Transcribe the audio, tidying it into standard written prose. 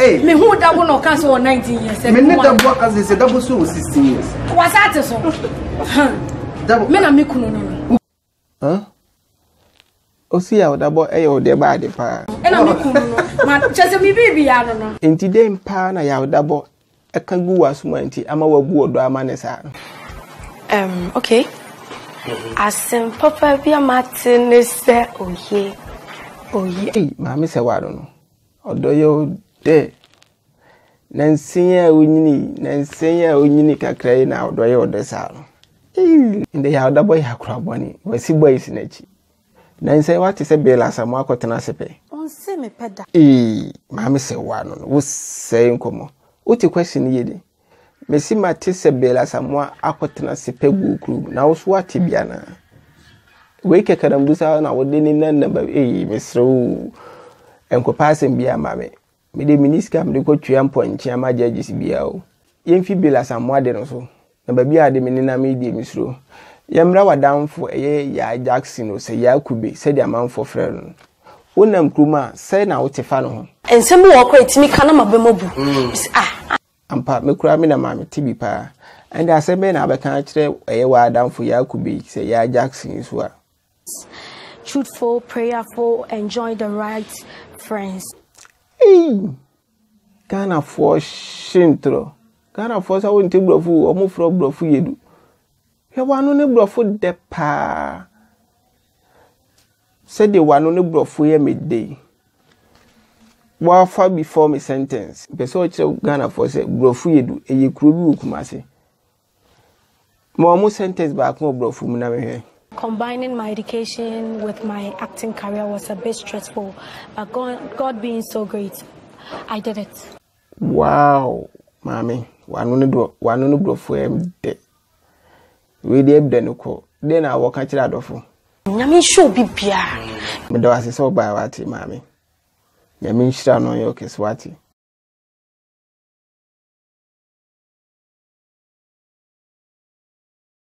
Me who double no cancel 19 years. Me need double as they double so 16 years. What's that so? Double. Me na me kuno no. Huh? Osi ya double o de ba de pa. E na me kuno no. Ma chese mi bibi ya no no. Enti dem pa na ya double e kan gu wasuma enti ama wagu odo ama ne sa. Okay. Asem papa bia Martin say oye. Hey, mama say wa no. Odo yo de. Nansia onyini kakrai na odo yo de sa no. Inde ya oda boy hakura boni. Wasi boys na chi. Nansia what say bela samu akotena sepe. On se me peda. Mama say wa no. Wo say nkomo. Uti question yedi. Mesi mate se bela samwa akotena sepe gukru na wo so ate bia na we kekarambusa na wo de ni nan na ba mesro enkopasem bia mame me de miniska me de ko twia mponchi ama judges bia o yemfi bela samwa de no so na ba bia de me ni na me de mesro yemra wadamfo eye ya Jackson o se ya kube se de amanfo frɛ no wonam kruma se na wo tefa no ho ensem wo ko etimi kana mabemobu ampa me kura me na mame tibi pa and asebe na abeka kire eye wa adamfo ya kubi se ya Jackson so a truthful, prayerful, enjoy the right friends. Ghana for shintro Ghana for sa won tebrofu o mo fro brofu yedu he wanu ne brofu de pa se de wanu ne brofu ye midday wa fa before me sentence person kire Ghana for say brofu yedu eye kuro bi Kumase mo sentence ba ko brofu mu na me. Combining my education with my acting career was a bit stressful, but God being so great, I did it. Wow, mommy, wanu no brofu em de we dey be no ko then I work at adofo nyame show bibia me do asese oba wati mommy nyame nshira no yo keswati